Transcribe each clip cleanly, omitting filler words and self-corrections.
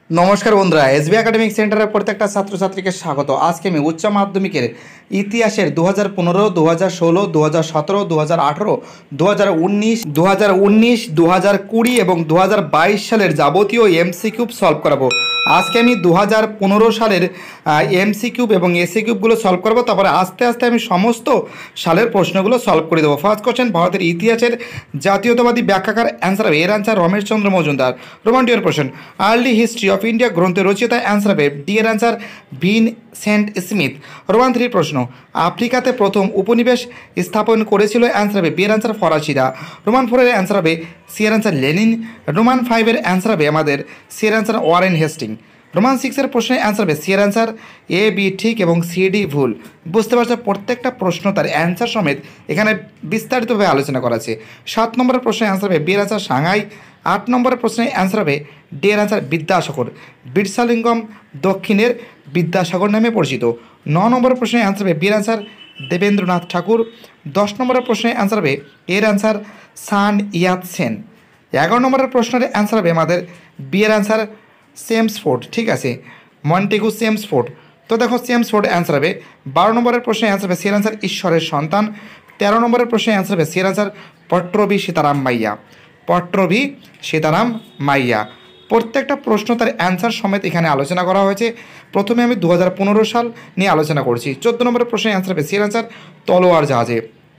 নমস্কার বন্ধুরা, SB academic সেন্টারের প্রত্যেকটা ছাত্রছাত্রীকে স্বাগত। আজকে আমি উচ্চ মাধ্যমিকের ইতিহাসের 2015, 2016, 2017, 2018, 2019, 2020 এবং 2022 সালের যাবতীয় এমসিকিউ সলভ করাবো। আজকে আমি 2015 সালের এমসিকিউ এবং এসিকিউবগুলো সলভ করবো, তারপরে আস্তে আস্তে আমি সমস্ত সালের প্রশ্নগুলো সলভ করে দেবো। ফার্স্ট কোশ্চেন, ভারতের ইতিহাসের জাতীয়তাবাদী ব্যাখ্যাকার অ্যান্সার হবে, এর অ্যান্সার রমেশচন্দ্র মজুমদার। রোমান ডিয়ার question, early history of India গ্রন্থের রচয়িতা অ্যান্সার হবে ডি এর অ্যান্সার ভিনসেন্ট স্মিথ। রোমান 3 প্রশ্ন, আফ্রিকাতে প্রথম উপনিবেশ স্থাপন করেছিল অ্যান্সার হবে বি এর অ্যান্সার ফরাসিরা। রোমান 4 এর অ্যান্সার হবে সি এর অ্যান্সার লেনিন। রোমান 5 এর অ্যান্সার হবে আমাদের সি এর অ্যান্সার ওয়ারেন হেস্টিং। রোমান 6 এর প্রশ্নের অ্যান্সার হবে সি এর অ্যান্সার এ বি ঠিক এবং সি ডি ভুল। বুঝতে পারছো, প্রত্যেকটা প্রশ্ন তার অ্যান্সার সমেত এখানে বিস্তারিতভাবে আলোচনা করা আছে। 7 নম্বরের প্রশ্নের অ্যান্সার হবে বি এর অ্যান্সার সাংহাই। 8 নম্বরের প্রশ্নের অ্যান্সার হবে ডি এর অ্যান্সার বিদ্যাসাগর। বিরসালিঙ্গম দক্ষিণের বিদ্যাসাগর নামে পরিচিত। 9 নম্বরের প্রশ্নের অ্যান্সার হবে বি এর অ্যান্সার দেবেন্দ্রনাথ ঠাকুর। 10 নম্বরের প্রশ্নের অ্যান্সার হবে এর অ্যান্সার সান ইয়াত সেন। 11 নম্বরের প্রশ্নের অ্যান্সার হবে আমাদের বি এর অ্যান্সার সেমসফোর্ড। ঠিক আছে, মন্টেগু সেমসফোর্ড। তো দেখো সেমসফোর্ড অ্যান্সার হবে। 12 নম্বরের প্রশ্নের অ্যান্সার হবে সি এর অ্যান্সার ঈশ্বরের সন্তান। 13 নম্বরের প্রশ্নের অ্যান্সার হবে সি এর অ্যান্সার পট্টভি সীতারাম মাইয়া। পট্টভি সীতারাম মাইয়া। প্রত্যেকটা প্রশ্ন তার অ্যান্সার সমেত এখানে আলোচনা করা হয়েছে। প্রথমে আমি 2015 সাল নিয়ে আলোচনা করছি। 14 নম্বরের প্রশ্নের অ্যান্সার হবে সি এর অ্যান্সার তলোয়ার জাহাজে।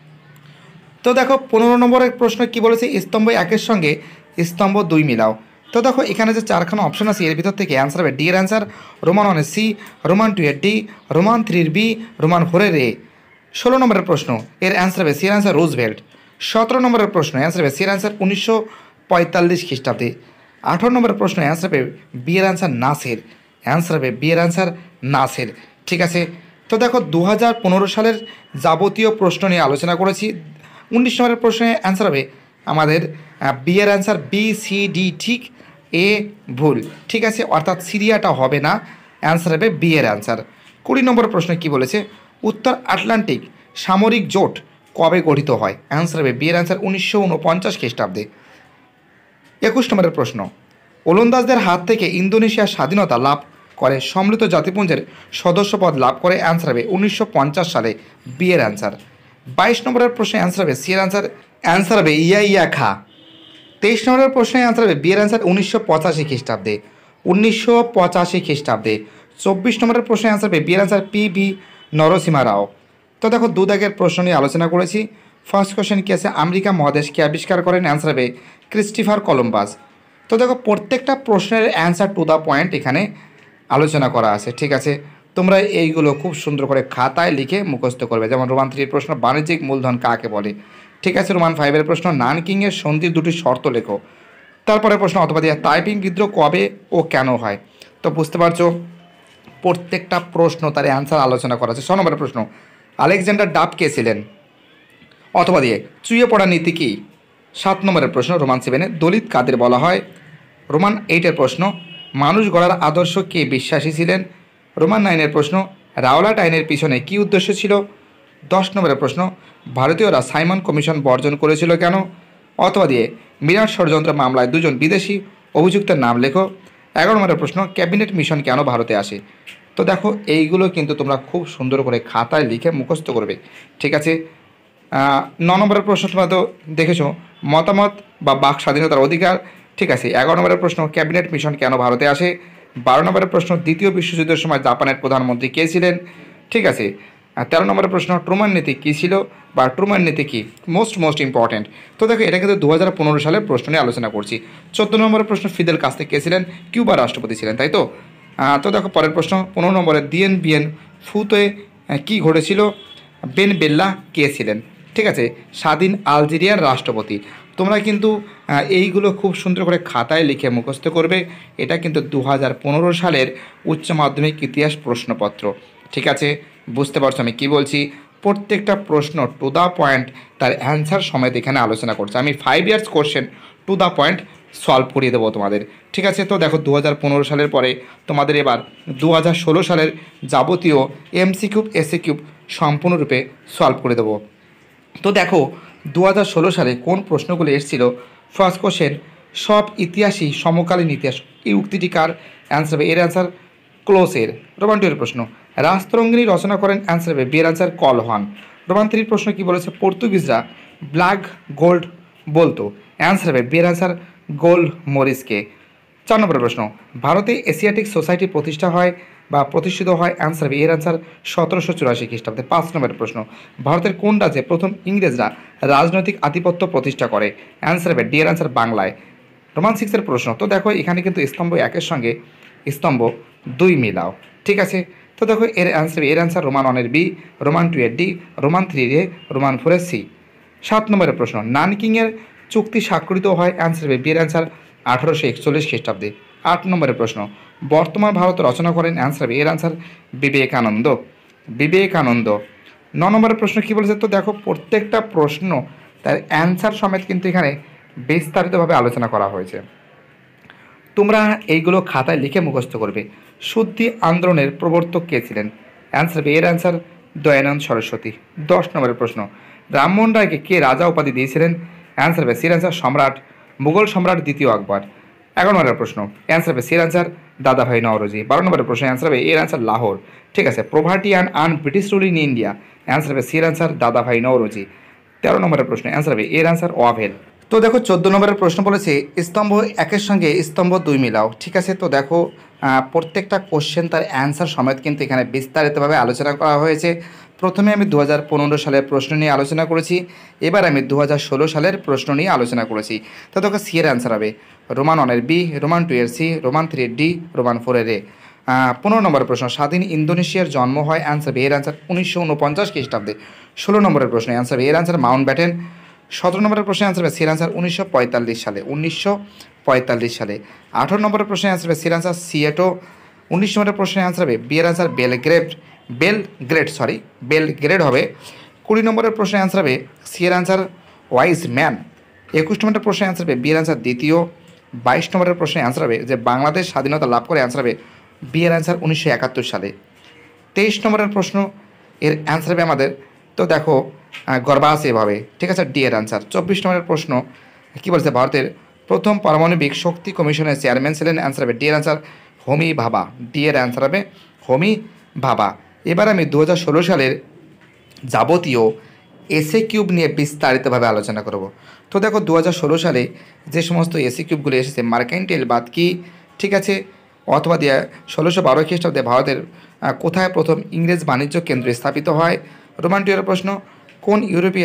তো দেখো 15 নম্বরের প্রশ্ন কি বলেছে, স্তম্ভ 1-এর সঙ্গে স্তম্ভ 2 মিলাও। তো দেখো এখানে যে 4খানা অপশন আছে এর ভিতর থেকে অ্যান্সার হবে ডি এর অ্যান্সার রোমান 1 এর সি, রোমান 2 এর ডি, রোমান 3 এর বি, রোমান 4 এর এ। 16 নম্বরের প্রশ্ন এর অ্যান্সার হবে সি এর অ্যান্সার রুজভেল্ট। 17 নম্বরের প্রশ্ন অ্যান্সার হবে সি এর অ্যান্সার 1945 খ্রিস্টাব্দে। 18 নম্বরের প্রশ্ন অ্যান্সার হবে বি এর অ্যান্সার নাসের। অ্যান্সার হবে বি এর অ্যান্সার নাসের। ঠিক আছে, তো দেখো 2015 সালের যাবতীয় প্রশ্ন নিয়ে আলোচনা করেছি। 19 নম্বরের প্রশ্নের অ্যান্সার হবে আমাদের বি এর অ্যান্সার বি সি ডি ঠিক, এ ভুল। ঠিক আছে, অর্থাৎ সিরিয়াটা হবে না, অ্যান্সার হবে বি এর অ্যান্সার। 20 নম্বরের প্রশ্ন কি বলেছে, উত্তর আটলান্টিক সামরিক জোট কবে গঠিত হয়? অ্যান্সার হবে বি এর অ্যান্সার 1949 খ্রিস্টাব্দে। 21 নম্বরের প্রশ্ন, ওলন্দাজদের হাত থেকে ইন্দোনেশিয়ার স্বাধীনতা লাভ করে সম্মিলিত জাতিপুঞ্জের সদস্যপদ লাভ করে? অ্যান্সার হবে 1950 সালে, বি এর অ্যান্সার। 22 নম্বরের প্রশ্নের অ্যান্সার হবে সি এর অ্যান্সার হবে ইয়া খা। 23 নম্বরের প্রশ্নের অ্যান্সার হবে বি এর অ্যান্সার 1985 খ্রিস্টাব্দে। 1985 খ্রিস্টাব্দে। 24 নম্বরের প্রশ্নের অ্যান্সার হবে বি এর answer P V Narasimha Rao. তো দেখো 2 দাগের প্রশ্ন নিয়ে আলোচনা করেছি। ফার্স্ট কোশ্চেন কি আছে, আমেরিকা মহাদেশকে আবিষ্কার করেন? অ্যান্সার হবে ক্রিস্টোফার কলম্বাস। তো দেখো প্রত্যেকটা প্রশ্নের অ্যান্সার টু দ্য পয়েন্ট এখানে আলোচনা করা আছে। ঠিক আছে, তোমরা এইগুলো খুব সুন্দর করে খাতায় লিখে মুখস্থ করবে। যেমন রোমান 3 প্রশ্ন, বাণিজ্যিক মূলধন কাকে বলে? ঠিক আছে, রোমান 5 প্রশ্ন, নানকিংয়ের সন্ধির 2টি শর্ত লেখো। তারপরে প্রশ্ন, অথবা দিয়ে তাইপিং বিদ্রোহ কবে ও কেন হয়? তো বুঝতে পারছো প্রত্যেকটা প্রশ্ন তার অ্যান্সার আলোচনা করা আছে। 6 নম্বরের প্রশ্ন, আলেকজান্ডার ডাব কে ছিলেন? অথবা দিয়ে চুইয়ে পড়া নীতি কী? 7 নম্বরের প্রশ্ন, রোমান 7 দলিত কাদের বলা হয়? রোমান 8 প্রশ্ন, মানুষ গড়ার আদর্শ কে বিশ্বাসী ছিলেন? রোমান 9 প্রশ্ন, রাওলাট আইনের পিছনে কী উদ্দেশ্য ছিল? 10 নম্বরের প্রশ্ন, ভারতীয়রা সাইমন কমিশন বর্জন করেছিল কেন? অথবা দিয়ে বিরাট ষড়যন্ত্র মামলায় 2জন বিদেশি অভিযুক্তের নাম লেখো। 11 নম্বরের প্রশ্ন, ক্যাবিনেট মিশন কেন ভারতে আসে? তো দেখো এইগুলো কিন্তু তোমরা খুব সুন্দর করে খাতায় লিখে মুখস্থ করবে। ঠিক আছে, 9 নম্বরের প্রশ্ন তোমরা তো দেখেছো, মতামত বা বাক স্বাধীনতার অধিকার। ঠিক আছে, 11 নম্বরের প্রশ্ন, ক্যাবিনেট মিশন কেন ভারতে আসে? 12 নম্বরের প্রশ্ন, দ্বিতীয় বিশ্বযুদ্ধের সময় জাপানের প্রধানমন্ত্রী কে ছিলেন? ঠিক আছে, 13 নম্বরের প্রশ্ন, ট্রুম্যান নীতি কী ছিল বা ট্রুম্যান নীতি কী? Most important. তো দেখো এটা কিন্তু 2015 সালের প্রশ্ন নিয়ে আলোচনা করছি। 14 নম্বরের প্রশ্ন, ফিদেল কাস্তে কে ছিলেন? কিউবার রাষ্ট্রপতি ছিলেন, তাই তো? তো দেখো পরের প্রশ্ন, 15 নম্বরে দিয়েন বিয়েন ফুতে কী ঘটেছিল? বেন বেল্লা কে ছিলেন? ঠিক আছে, স্বাধীন আলজেরিয়ার রাষ্ট্রপতি। তোমরা কিন্তু এইগুলো খুব সুন্দর করে খাতায় লিখে মুখস্থ করবে। এটা কিন্তু 2015 সালের উচ্চ মাধ্যমিক ইতিহাস প্রশ্নপত্র। ঠিক আছে, বুঝতে পারছো আমি কী বলছি? প্রত্যেকটা প্রশ্ন টু দ্য পয়েন্ট তার অ্যান্সার সমেত এখানে আলোচনা করছে। আমি 5 years question to the point solve করিয়ে দেবো তোমাদের। ঠিক আছে, তো দেখো 2015 সালের পরে তোমাদের এবার 2016 সালের যাবতীয় এমসিকিউ এসিকিউ সম্পূর্ণরূপে সলভ করে দেবো। তো দেখো 2016 সালে কোন প্রশ্নগুলো এসেছিল। ফার্স্ট কোশ্চেন, সব ইতিহাসই সমকালীন ইতিহাস, এই উক্তিটি কার? অ্যান্সার হবে এর অ্যান্সার ক্লোসের। রোমান 2 এর প্রশ্ন, রাজতরঙ্গিনী রচনা করেন? অ্যান্সার হবে বি এর অ্যান্সার কলহান। রোমান 3 প্রশ্ন কি বলেছে? পর্তুগিজরা ব্ল্যাক গোল্ড বলতো? অ্যান্সার হবে বি এর অ্যান্সার গোল্ড মরিসকে। 4 নম্বর প্রশ্ন, ভারতে এশিয়াটিক সোসাইটি প্রতিষ্ঠা হয় বা প্রতিষ্ঠিত হয়? অ্যান্সার হবে এর অ্যান্সার 1784 খ্রিস্টাব্দে। 5 নম্বর প্রশ্ন, ভারতের কোন রাজ্যে প্রথম ইংরেজরা রাজনৈতিক আধিপত্য প্রতিষ্ঠা করে? অ্যান্সার হবে ডি এর অ্যান্সার বাংলায়। রোমান 6 এর প্রশ্ন, তো দেখো এখানে কিন্তু স্তম্ভ 1 এর সঙ্গে স্তম্ভ 2 মিলাও, ঠিক আছে? তো দেখো এর অ্যান্সার রোমান 1 এর বি, রোমান 2 এর ডি, রোমান 3 এ, রোমান 4 এর সি। 7 নম্বরের প্রশ্ন, নানকিংয়ের চুক্তি স্বাক্ষরিত হয়? অ্যান্সার হবে বি এর অ্যান্সার 1841 খ্রিস্টাব্দে। 8 নম্বরের প্রশ্ন, বর্তমান ভারত রচনা করেন? অ্যান্সার হবে এর অ্যান্সার বিবেকানন্দ। বিবেকানন্দ। 9 নম্বরের প্রশ্ন কি বলেছে? তো দেখো প্রত্যেকটা প্রশ্ন তার অ্যান্সার সমেত কিন্তু এখানে বিস্তারিতভাবে আলোচনা করা হয়েছে। তোমরা এইগুলো খাতায় লিখে মুখস্থ করবে। শুদ্ধি আন্দোলনের প্রবর্তক কে ছিলেন? অ্যান্সার হবে এর অ্যান্সার দয়ানন্দ সরস্বতী। 10 নম্বরের প্রশ্ন, রামমোহন রায়কে কে রাজা উপাধি দিয়েছিলেন? অ্যান্সার হবে সির অ্যান্সার সম্রাট, মুঘল সম্রাট দ্বিতীয় আকবর। 11 নম্বরের প্রশ্ন, অ্যান্সার হবে সির অ্যান্সার দাদাভাই নওরোজি। 12 নম্বরের প্রশ্ন, অ্যান্সার হবে এর অ্যান্সার লাহোর, ঠিক আছে? Poverty and British rule in India? Answer হবে সির অ্যান্সার দাদাভাই নওরোজি। 13 নম্বরের প্রশ্ন, অ্যান্সার হবে এর অ্যান্সার ওয়াভেল। তো দেখো 14 নম্বরের প্রশ্ন বলেছে স্তম্ভ 1 এর সঙ্গে স্তম্ভ 2 মিলাও, ঠিক আছে? তো দেখো প্রত্যেকটা কোশ্চেন তার অ্যান্সার সমেত কিন্তু এখানে বিস্তারিতভাবে আলোচনা করা হয়েছে। প্রথমে আমি 2015 সালের প্রশ্ন নিয়ে আলোচনা করেছি, এবার আমি 2016 সালের প্রশ্ন নিয়ে আলোচনা করেছি। তো দেখো সি এর অ্যান্সার হবে রোমান 1 এর বি, রোমান 2 এর সি, রোমান 3 এর ডি, রোমান 4 এর এ। 15 নম্বরের প্রশ্ন, স্বাধীন ইন্দোনেশিয়ার জন্ম হয়? অ্যান্সার হবে এর অ্যান্সার 1949 খ্রিস্টাব্দে। 16 নম্বরের প্রশ্ন, অ্যান্সার হবে এর অ্যান্সার মাউন্ট ব্যাটেন। 17 নম্বরের প্রশ্নের অ্যান্সার হবে সির অ্যান্সার 1945 সালে, 1945 সালে। 18 নম্বরের প্রশ্নের অ্যান্সার হবে সির অ্যান্সার সিয়েটো। 19 নম্বরের প্রশ্নের অ্যান্সার হবে বি এর অ্যান্সার বেলগ্রেড হবে। 20 নম্বরের প্রশ্নের অ্যান্সার হবে সি এর অ্যান্সার ওয়াইজ ম্যান। 21 নম্বরের প্রশ্নের অ্যান্সার হবে বি এর অ্যান্সার দ্বিতীয়। 22 নম্বরের প্রশ্নের অ্যান্সার হবে যে বাংলাদেশ স্বাধীনতা লাভ করে? অ্যান্সার হবে বি এর অ্যান্সার 1971 সালে। 23 নম্বরের প্রশ্ন এর অ্যান্সার হবে আমাদের, তো দেখো গর্ভাসেভ হবে, ঠিক আছে? ডি এর অ্যান্সার। 24 নম্বরের প্রশ্ন কী বলছে? ভারতের প্রথম পারমাণবিক শক্তি কমিশনের চেয়ারম্যান ছিলেন? অ্যান্সার হবে ডি এর অ্যান্সার হোমি ভাবা। ডি এর অ্যান্সার হবে হোমি ভাবা। এবার আমি 2016 সালের যাবতীয় এসএ কিউব নিয়ে বিস্তারিতভাবে আলোচনা করব। তো দেখো 2016 সালে যে সমস্ত এসএ কিউবগুলো এসেছে, মার্কেন্টাইল বাদ কি, ঠিক আছে? অথবা দিয়ে 1612 খ্রিস্টাব্দে ভারতের কোথায় প্রথম ইংরেজ বাণিজ্য কেন্দ্র স্থাপিত হয়? রোমান 2 এর প্রশ্ন, কোন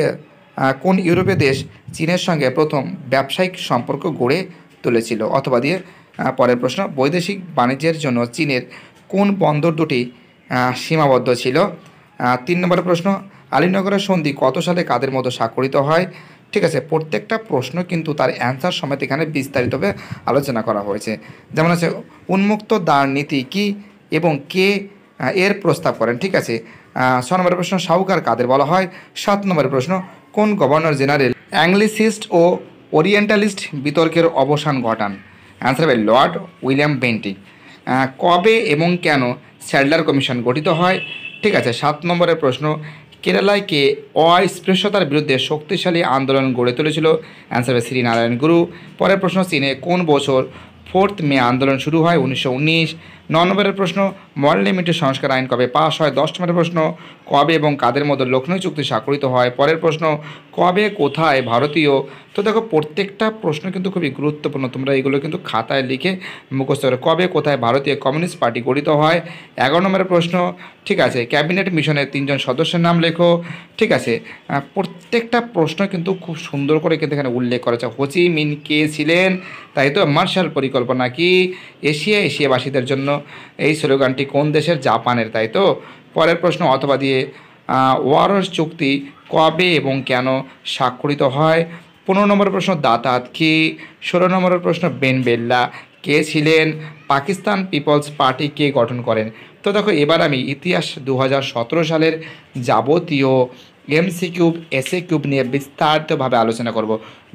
ইউরোপীয় দেশ চীনের সঙ্গে প্রথম ব্যবসায়িক সম্পর্ক গড়ে তুলেছিল? অথবা দিয়ে পরের প্রশ্ন, বৈদেশিক বাণিজ্যের জন্য চীনের কোন বন্দর দুটি সীমাবদ্ধ ছিল? 3 নম্বরের প্রশ্ন, আলীনগরের সন্ধি কত সালে কাদের মধ্যে স্বাক্ষরিত হয়? ঠিক আছে, প্রত্যেকটা প্রশ্ন কিন্তু তার অ্যান্সার সমেত এখানে বিস্তারিতভাবে আলোচনা করা হয়েছে। যেমন আছে উন্মুক্ত দ্বার নীতি কী এবং কে এর প্রস্তাব করেন? ঠিক আছে। 6 নম্বরের প্রশ্ন, সাহুকার কাদের বলা হয়? 7 নম্বরের প্রশ্ন, কোন গভর্নর জেনারেল অ্যাংলিসিস্ট ও ওরিয়েন্টালিস্ট বিতর্কের অবসান ঘটান? অ্যান্সার হবে লর্ড উইলিয়াম বেন্টিক। কবে এবং কেন স্যাডলার কমিশন গঠিত হয়? ঠিক আছে। 7 নম্বরের প্রশ্ন, কেরালায় কে অস্পৃশ্যতার বিরুদ্ধে শক্তিশালী আন্দোলন গড়ে তুলেছিল? অ্যান্সার হবে শ্রীনারায়ণ গুরু। পরের প্রশ্ন, চীনে কোন বছর 4 মে আন্দোলন শুরু হয়? 1919। 9 নম্বরের প্রশ্ন, মল লিমিটেড সংস্কার আইন কবে পাস হয়? 10 নম্বরের প্রশ্ন, কবে এবং কাদের মধ্যে লখনৌ চুক্তি স্বাক্ষরিত হয়? পরের প্রশ্ন, কবে কোথায় ভারতীয়? তো দেখো প্রত্যেকটা প্রশ্ন কিন্তু খুবই গুরুত্বপূর্ণ, তোমরা এগুলো কিন্তু খাতায় লিখে মুখস্থ করো। কবে কোথায় ভারতীয় কমিউনিস্ট পার্টি গঠিত হয়? 11 নম্বরের প্রশ্ন, ঠিক আছে, ক্যাবিনেট মিশনের 3 জন সদস্যের নাম লেখো। ঠিক আছে, প্রত্যেকটা প্রশ্ন কিন্তু খুব সুন্দর করে কিন্তু এখানে উল্লেখ করা আছে। হোচি মিন কে ছিলেন? তাই তো। মার্শাল পরিকল্পনা কি? এশিয়াবাসীদের জন্য। এই স্লোগানটি কোন দেশের? জাপানের, তাই তো। পরের প্রশ্ন, অথবা দিয়ে ওয়ারস চুক্তি কবে এবং কেন স্বাক্ষরিত হয়? 15 নম্বরের প্রশ্ন, দাতাত কি? 16 নম্বরের প্রশ্ন, বেন বেল্লা কে ছিলেন? পাকিস্তান পিপলস পার্টি কে গঠন করেন? তো দেখো এবার আমি ইতিহাস 2017 সালের যাবতীয় এমসিকিউব এসএ কিউব নিয়ে বিস্তারিতভাবে আলোচনা করব।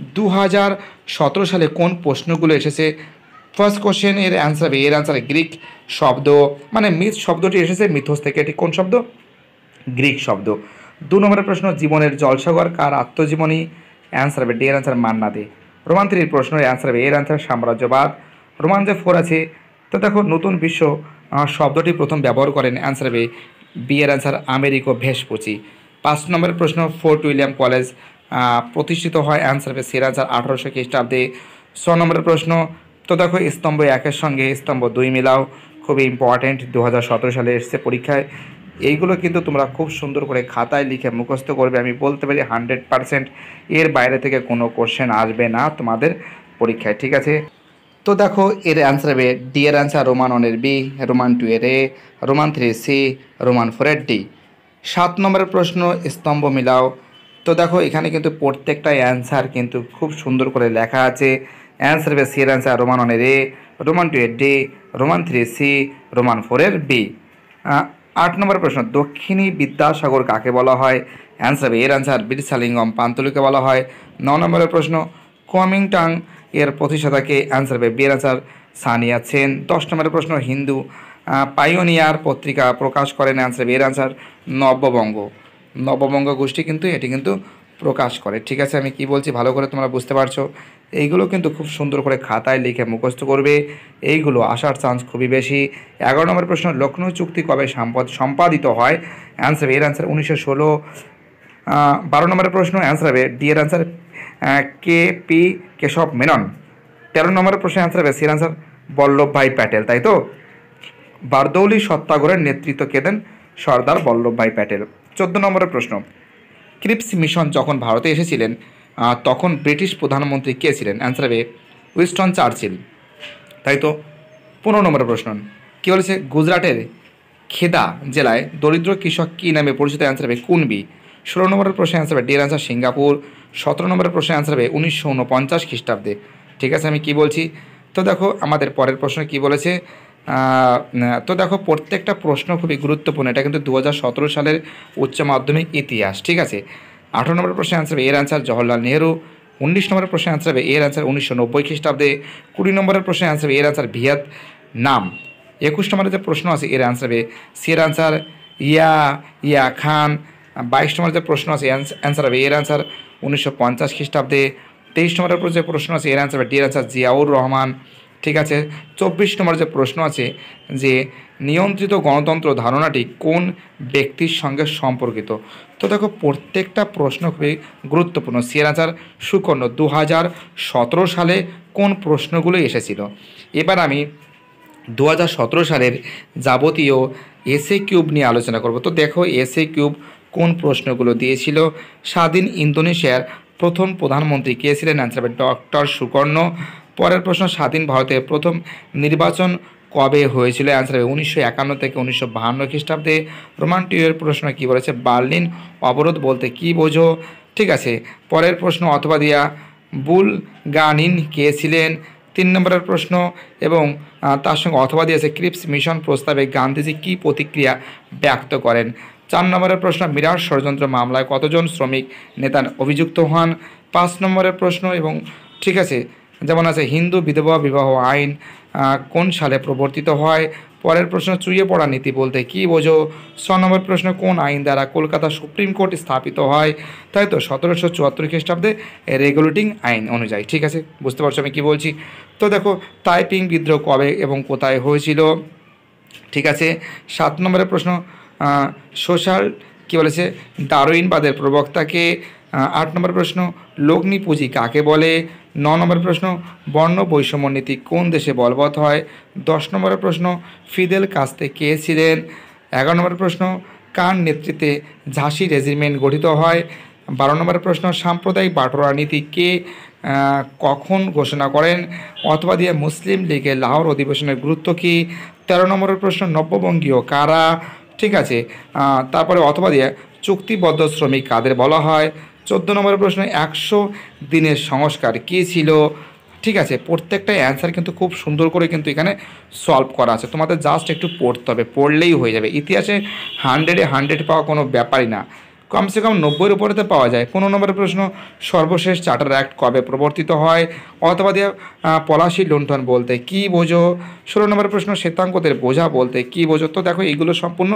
2017 সালে কোন প্রশ্নগুলো এসেছে? ফার্স্ট কোশ্চেন এর অ্যান্সার হবে, এর অ্যান্সার গ্রিক শব্দ, মানে মিথ শব্দটি এসেছে মিথোস থেকে। এটি কোন শব্দ? গ্রিক শব্দ। 2 নম্বরের প্রশ্ন, জীবনের জলসাগর কার আত্মজীবনী? অ্যান্সার হবে ডি এর অ্যান্সার মান্না দে। রোমান 3 প্রশ্নের অ্যান্সার হবে, এর অ্যান্সার সাম্রাজ্যবাদ। রোমান যে 4 আছে, তো দেখো নতুন বিশ্ব শব্দটি প্রথম ব্যবহার করেন, অ্যান্সার হবে বি এর অ্যান্সার আমেরিকো ভেসপুচি। 5 নম্বরের প্রশ্ন, ফোর্ট উইলিয়াম কলেজ প্রতিষ্ঠিত হয়, অ্যান্সার হবে সি এর অ্যান্সার 1800 খ্রিস্টাব্দে। 6 নম্বরের প্রশ্ন, তো দেখো স্তম্ভ 1-এর সঙ্গে স্তম্ভ 2 মিলাও, খুবই ইম্পর্ট্যান্ট, 2017 সালে এসছে পরীক্ষায়। এইগুলো কিন্তু তোমরা খুব সুন্দর করে খাতায় লিখে মুখস্থ করবে, আমি বলতে পারি 100% এর বাইরে থেকে কোনো কোশ্চেন আসবে না তোমাদের পরীক্ষায়, ঠিক আছে। তো দেখো এর অ্যান্সার হবে ডি এর অ্যান্সার রোমান 1 এর বি, রোমান 2 এর এ, রোমান 3 সি, রোমান 4 এর ডি। 7 নম্বরের প্রশ্ন, স্তম্ভ মিলাও। তো দেখো এখানে কিন্তু প্রত্যেকটা অ্যান্সার কিন্তু খুব সুন্দর করে লেখা আছে, অ্যান্সার হবে সি এর অ্যান্সার রোমান 1 এর এ, রোমান 2 এর ডি, রোমান 3 সি, রোমান 4 এর বি। 8 নম্বর প্রশ্ন, দক্ষিণী বিদ্যাসাগর কাকে বলা হয়, অ্যান্সার হবে এর অ্যান্সার বীরসালিঙ্গম পান্তুলুকে বলা হয়। 9 নম্বরের প্রশ্ন, কুওমিন্টাং এর প্রতিষ্ঠাতাকে, অ্যান্সার হবে বি এর অ্যান্সার সানিয়া সেন। 10 নম্বরের প্রশ্ন, হিন্দু পাইওনিয়ার পত্রিকা প্রকাশ করেন, অ্যান্সার হবে এর অ্যান্সার নববঙ্গ। নববঙ্গ গোষ্ঠী কিন্তু এটি কিন্তু প্রকাশ করে, ঠিক আছে। আমি কি বলছি ভালো করে তোমরা বুঝতে পারছো। এইগুলো কিন্তু খুব সুন্দর করে খাতায় লিখে মুখস্থ করবে, এইগুলো আসার চান্স খুবই বেশি। 11 নম্বর প্রশ্ন, লখনৌ চুক্তি কবে সম্পাদিত হয়, অ্যান্সার এর অ্যান্সার 1916। 12 নম্বরের প্রশ্ন, অ্যান্সার হবে ডি এর answer K P Kesava Menon. 13 নম্বরের প্রশ্ন, অ্যান্সার হবে সি এর অ্যান্সার বল্লভভাই প্যাটেল, তাই তো। বারদৌলি সত্যাগ্রহের নেতৃত্ব কে দেন, সর্দার বল্লভভাই প্যাটেল। 14 নম্বরের প্রশ্ন, ক্রিপস মিশন যখন ভারতে এসেছিলেন তখন ব্রিটিশ প্রধানমন্ত্রী কে ছিলেন, অ্যান্সার হবে উইনস্টন চার্চিল, তাই তো। 15 নম্বরের প্রশ্ন, কী বলেছে, গুজরাটের খেদা জেলায় দরিদ্র কৃষক কী নামে পরিচিত, অ্যান্সার হবে কুনবি। 16 নম্বরের প্রশ্নের অ্যান্সার হবে ডি এর অ্যান্সার সিঙ্গাপুর। 17 নম্বরের প্রশ্নের অ্যান্সার হবে 1949 খ্রিস্টাব্দে, ঠিক আছে। আমি কি বলছি, তো দেখো আমাদের পরের প্রশ্ন কি বলেছে, তো দেখো প্রত্যেকটা প্রশ্ন খুবই গুরুত্বপূর্ণ, এটা কিন্তু 2017 সালের উচ্চ মাধ্যমিক ইতিহাস, ঠিক আছে। 18 নম্বরের প্রশ্নের অ্যান্সার হবে এর অ্যান্সার জওহরলাল নেহরু। 19 নম্বরের প্রশ্নের অ্যান্সার হবে এর অ্যান্সার 1990 খ্রিস্টাব্দে। 20 নম্বরের প্রশ্নের অ্যান্সার হবে এর অ্যান্সার ভিয়েতনাম। 21 নম্বরের যে প্রশ্ন আছে এর অ্যান্সার হবে সি এর অ্যান্সার ইয়া খান। 22 নম্বরের যে প্রশ্ন আছে অ্যান্সার হবে এর অ্যান্সার 1950 খ্রিস্টাব্দে। 23 নম্বরের যে প্রশ্ন আছে এর অ্যান্সার হবে ডি এর অ্যান্সার জিয়াউর রহমান, ঠিক আছে। 24 নম্বরের যে প্রশ্ন আছে যে নিয়ন্ত্রিত গণতন্ত্র ধারণাটি কোন ব্যক্তির সঙ্গে সম্পর্কিত, তো দেখো প্রত্যেকটা প্রশ্ন খুবই গুরুত্বপূর্ণ। সি এর অ্যান্সার সুকর্ণ। 2017 সালে কোন প্রশ্নগুলো এসেছিল। এবার আমি 2017 সালের যাবতীয় এসএ কিউব নিয়ে আলোচনা করব। তো দেখো এসএ কিউব কোন প্রশ্নগুলো দিয়েছিল, স্বাধীন ইন্দোনেশিয়ার প্রথম প্রধানমন্ত্রী কে ছিলেন, অ্যান্সার হবে ডক্টর সুকর্ণ। পরের প্রশ্ন, স্বাধীন ভারতের প্রথম নির্বাচন কবে হয়েছিল, অ্যান্সার হবে 1951 থেকে 1952 খ্রিস্টাব্দে। রোমান 2 এর প্রশ্ন কী বলেছে, বার্লিন অবরোধ বলতে কী বোঝো, ঠিক আছে। পরের প্রশ্ন, অথবা দিয়া বুলগানিন কে ছিলেন। 3 নম্বরের প্রশ্ন এবং তার সঙ্গে অথবা দিয়েছে ক্রিপস মিশন প্রস্তাবে গান্ধীজি কী প্রতিক্রিয়া ব্যক্ত করেন। 4 নম্বরের প্রশ্ন, মিরাট ষড়যন্ত্র মামলায় কতজন শ্রমিক নেতা অভিযুক্ত হন। 5 নম্বরের প্রশ্ন এবং ঠিক আছে যেমন আছে হিন্দু বিধবা বিবাহ আইন কোন সালে প্রবর্তিত হয়। পরের প্রশ্ন, চুইয়ে পড়া নীতি বলতে কী বোঝো। 6 নম্বর প্রশ্ন, কোন আইন দ্বারা কলকাতা সুপ্রিম কোর্ট স্থাপিত হয়, তাই তো 1774 খ্রিস্টাব্দে রেগুলেটিং আইন অনুযায়ী, ঠিক আছে। বুঝতে পারছো আমি কী বলছি। তো দেখো তাইপিং বিদ্রোহ কবে এবং কোথায় হয়েছিল, ঠিক আছে। 7 নম্বরের প্রশ্ন, সোশ্যাল কী বলেছে, ডারউইনবাদের প্রবক্তাকে। 8 নম্বর প্রশ্ন, লগ্নি পুঁজি কাকে বলে। 9 নম্বর প্রশ্ন, বর্ণ বৈষম্য নীতি কোন দেশে বলবৎ হয়। 10 নম্বরের প্রশ্ন, ফিদেল কাস্তে কে ছিলেন। 11 নম্বর প্রশ্ন, কার নেতৃত্বে ঝাঁসি রেজিমেন্ট গঠিত হয়। 12 নম্বরের প্রশ্ন, সাম্প্রদায়িক বাটোয়ারা নীতি কে কখন ঘোষণা করেন, অথবা দিয়ে মুসলিম লীগের লাহোর অধিবেশনের গুরুত্ব কী। 13 নম্বরের প্রশ্ন, নব্যবঙ্গীয় কারা, ঠিক আছে। তারপরে অথবা দিয়ে চুক্তিবদ্ধ শ্রমিক কাদের বলা হয়। 14 নম্বরের প্রশ্ন, 100 দিনের সংস্কার কী ছিল, ঠিক আছে। প্রত্যেকটা অ্যান্সার কিন্তু খুব সুন্দর করে কিন্তু এখানে সলভ করা আছে, তোমাদের জাস্ট একটু পড়তে হবে, পড়লেই হয়ে যাবে। ইতিহাসে 100-এ 100 পাওয়া কোনো ব্যাপারই না, কমসে কম 90-এর উপরেতে পাওয়া যায়। 15 নম্বরের প্রশ্ন, সর্বশেষ চার্টার অ্যাক্ট কবে প্রবর্তিত হয়? অথবা দিয়ে পলাশী লুণ্ঠন বলতে কী বোঝো? 16 নম্বরের প্রশ্ন, শ্বেতাঙ্গদের বোঝা বলতে কী বোঝো? তো দেখো এইগুলো সম্পূর্ণ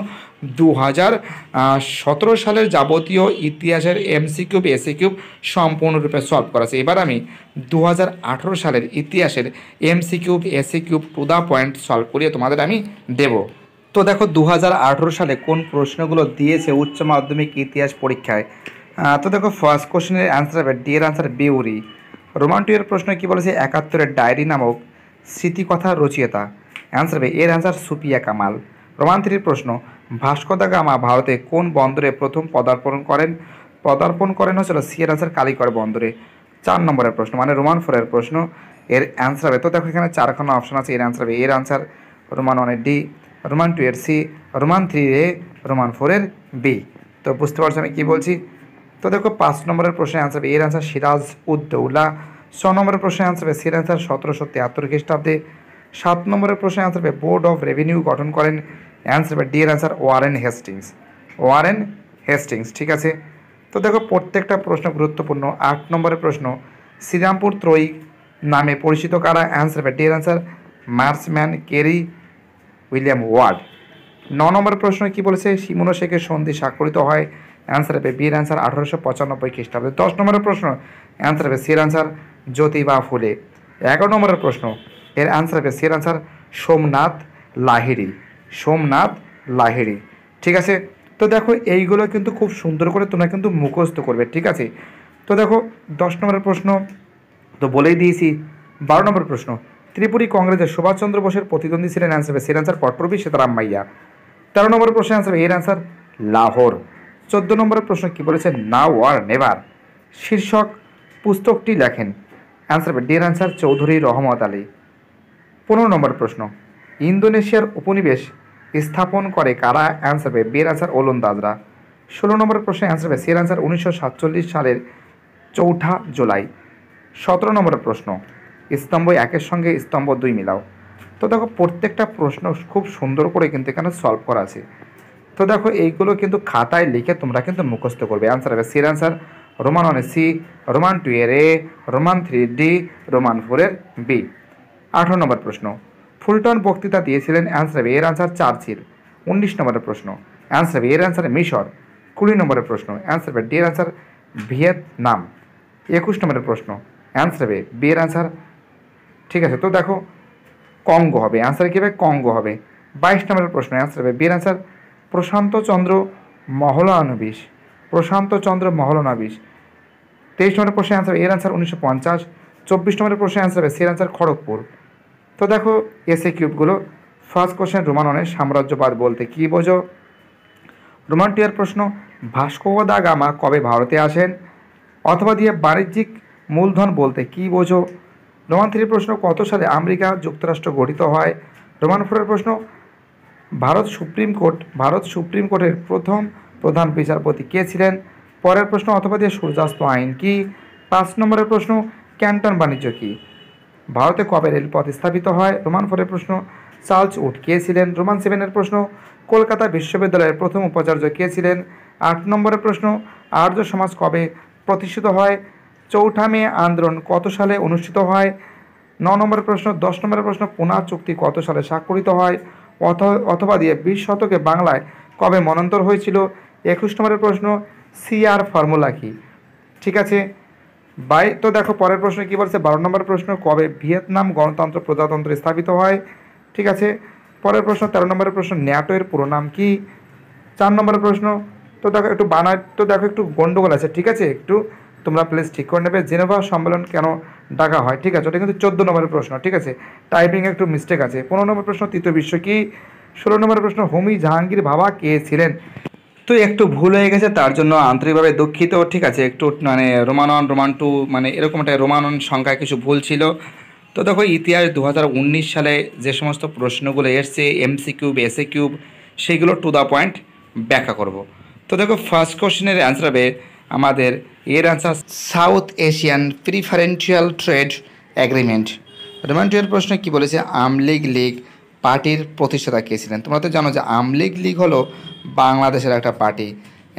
2017 সালের যাবতীয় ইতিহাসের এমসিকিউ এসিকিউ সম্পূর্ণরূপে সলভ করা আছে। এবার আমি 2018 সালের ইতিহাসের MCQ SAQ to the point solve করিয়ে তোমাদের আমি দেবো। তো দেখো 2018 সালে কোন প্রশ্নগুলো দিয়েছে উচ্চ মাধ্যমিক ইতিহাস পরীক্ষায়। তো দেখো ফার্স্ট কোশ্চেনের অ্যান্সার হবে ডি এর অ্যান্সার বিউরি। রোমান 2 এর প্রশ্ন কী বলেছে? 71-এর ডায়েরি নামক স্মৃতিকথা রচয়িতা। অ্যান্সার হবে এর অ্যান্সার সুফিয়া কামাল। রোমান 3-এর প্রশ্ন, ভাস্কো দা গামা ভারতে কোন বন্দরে প্রথম পদার্পণ করেন হচ্ছিল? সি এর অ্যান্সার কালিকর বন্দরে। 4 নম্বরের প্রশ্ন মানে রোমান 4-এর প্রশ্ন, এর অ্যান্সার হবে, তো দেখো এখানে 4খানা অপশন আছে, এর অ্যান্সার হবে এর অ্যান্সার রোমান 1-এর ডি, রোমান 2-এর সি, রোমান 3-এ, রোমান 4-এর বি। তো বুঝতে পারছো আমি কী বলছি? তো দেখো 5 নম্বরের প্রশ্নের অ্যান্সার হবে এর অ্যান্সার সিরাজ উদ দৌলা। 6 নম্বরের প্রশ্নের অ্যান্সার হবে সির অ্যান্সার 1773 খ্রিস্টাব্দে। 7 নম্বরের প্রশ্নের অ্যান্সার হবে বোর্ড অফ রেভিনিউ গঠন করেন। অ্যান্সার হবে ডি এর অ্যান্সার ওয়ারেন হেস্টিংস। ঠিক আছে, তো দেখো প্রত্যেকটা প্রশ্ন গুরুত্বপূর্ণ। 8 নম্বরের প্রশ্ন, শ্রীরামপুর ত্রয়ী নামে পরিচিত কারা? অ্যান্সার হবে ডি এর answer Marshman, Carey, William Ward. 9 নম্বর প্রশ্ন কী বলেছে? সিমোনো শেখের সন্ধি স্বাক্ষরিত হয়। অ্যান্সার হবে বি এর অ্যান্সার 1895 খ্রিস্টাব্দে। 10 নম্বরের প্রশ্ন, অ্যান্সার হবে সি এর অ্যান্সার জ্যোতিবা ফুলে। 11 নম্বরের প্রশ্ন, এর অ্যান্সার হবে সি এর অ্যান্সার সোমনাথ লাহিড়ী। ঠিক আছে, তো দেখো এইগুলো কিন্তু খুব সুন্দর করে তোমরা কিন্তু মুখস্থ করবে। ঠিক আছে, তো দেখো 10 নম্বরের প্রশ্ন তো বলেই দিয়েছি। 12 নম্বর প্রশ্ন, ত্রিপুরী কংগ্রেসের সুভাষচন্দ্র বোসের প্রতিদ্বন্দ্বী ছিলেন। অ্যান্সার হবে সির অ্যান্সার পট্টরবি সীতারাম মাইয়া। 13 নম্বরের প্রশ্ন অ্যান্সার হবে এর অ্যান্সার লাহোর। 14 নম্বরের প্রশ্ন কী বলেছে? নাও আর নেভার শীর্ষক পুস্তকটি লেখেন। অ্যান্সার হবে ডি এর অ্যান্সার চৌধুরী রহমত আলী। 15 নম্বর প্রশ্ন, ইন্দোনেশিয়ার উপনিবেশ স্থাপন করে কারা? অ্যান্সার হবে বি এর অ্যান্সার ওলন্দাজরা। 16 নম্বরের প্রশ্নে অ্যান্সার হবে সি এর অ্যান্সার 1947 সালের 4 জুলাই। 17 নম্বরের প্রশ্ন, স্তম্ভ 1-এর সঙ্গে স্তম্ভ 2 মিলাও। তো দেখো প্রত্যেকটা প্রশ্ন খুব সুন্দর করে কিন্তু এখানে সলভ করা আছে। তো দেখো এইগুলো কিন্তু খাতায় লিখে তোমরা কিন্তু মুখস্থ করবে। অ্যান্সার হবে সির অ্যান্সার রোমান 1-এর সি, রোমান 2-এর এ, রোমান 3-এর ডি, রোমান 4-এর বি। 18 নম্বর প্রশ্ন, ফুলটন বক্তৃতা দিয়েছিলেন। অ্যান্সার হবে এর অ্যান্সার চার্চিল। 19 নম্বরের প্রশ্ন, অ্যান্সার হবে এর অ্যান্সার মিশর। 20 নম্বরের প্রশ্ন, অ্যান্সার হবে ডি এর অ্যান্সার ভিয়েতনাম। 21 নম্বরের প্রশ্ন, অ্যান্সার হবে বি এর অ্যান্সার, ঠিক আছে, তো দেখো কঙ্গো হবে। অ্যান্সার কী হবে? কঙ্গো হবে। 22 নম্বরের প্রশ্ন, অ্যান্সার হবে বি এর অ্যান্সার প্রশান্তচন্দ্র মহলানবিশ। 23 নম্বরের প্রশ্নের অ্যান্সার এর অ্যান্সার 1950। 24 নম্বরের প্রশ্নের অ্যান্সার হবে সি এর অ্যান্সার খড়গপুর। তো দেখো এসএ কিউবগুলো। ফার্স্ট কোশ্চেন, রোমান 1-এর সাম্রাজ্যবাদ বলতে কী বোঝো? রোমান 2-এর প্রশ্ন, ভাস্কো দা গামা কবে ভারতে আসেন? অথবা দিয়ে বাণিজ্যিক মূলধন বলতে কী বোঝো? রোমান 3-এর প্রশ্ন, কত সালে আমেরিকা যুক্তরাষ্ট্র গঠিত হয়? রোমান 4-এর প্রশ্ন, ভারত সুপ্রিম কোর্টের প্রথম প্রধান বিচারপতি কে ছিলেন? পরের প্রশ্ন, অথবা দিয়ে সূর্যাস্ত আইন কি? 5 নম্বরের প্রশ্ন, ক্যান্টন বাণিজ্য কি? ভারতে কবে রেলপথ স্থাপিত হয়? রোমান 4-এর প্রশ্ন, চার্লস উড কে ছিলেন? রোমান 7-এর প্রশ্ন, কলকাতা বিশ্ববিদ্যালয়ের প্রথম উপাচার্য কে ছিলেন? 8 নম্বরের প্রশ্ন, আর্য সমাজ কবে প্রতিষ্ঠিত হয়? 4 মে আন্দোলন কত সালে অনুষ্ঠিত হয়? 9 নম্বরের প্রশ্ন, 10 নম্বরের প্রশ্ন, পুনা চুক্তি কত সালে স্বাক্ষরিত হয়? অথবা দিয়ে 20 শতকে বাংলায় কবে মন্বন্তর হয়েছিল? 21 নম্বরের প্রশ্ন, সিআর ফর্মুলা কি? ঠিক আছে, তো দেখো পরের প্রশ্ন কী বলছে? 12 নম্বর প্রশ্ন, কবে ভিয়েতনাম গণতন্ত্র প্রজাতন্ত্র স্থাপিত হয়? ঠিক আছে, পরের প্রশ্ন 13 নম্বরের প্রশ্ন, ন্যাটো এর পুরো নাম কি? 4 নম্বরের প্রশ্ন, তো দেখো একটু একটু গন্ডগোল আছে। ঠিক আছে, একটু তোমরা প্লিজ ঠিক করে নেবে। জেনেভা সম্মেলন কেন ডাকা হয়? ঠিক আছে, ওটা কিন্তু 14 নম্বরের প্রশ্ন। ঠিক আছে, টাইপিং একটু মিস্টেক আছে। 15 নম্বর প্রশ্ন, তৃতীয় বিশ্ব কি? 16 নম্বরের প্রশ্ন, হোমি জাহাঙ্গীর ভাবা কে ছিলেন? তো একটু ভুল হয়ে গেছে, তার জন্য আন্তরিকভাবে দুঃখিত। ঠিক আছে, একটু মানে রোমান 1 রোমান 2 মানে এরকম একটা রোমান 1 সংখ্যায় কিছু ভুল ছিল। তো দেখো ইতিহাস 2019 সালে যে সমস্ত প্রশ্নগুলো এসছে এমসি কিউব এসএ কিউব সেইগুলো টু দ্য পয়েন্ট ব্যাখ্যা করব। তো দেখো ফার্স্ট কোশ্চেনের অ্যান্সার হবে আমাদের এর answer South Asian preferential trade agreement. Roman 2 এর প্রশ্ন কী বলেছে? আমলিগ লীগ পার্টির প্রতিষ্ঠাতা কে ছিলেন? তোমরা তো জানো যে আমলিগ লীগ হলো বাংলাদেশের একটা পার্টি।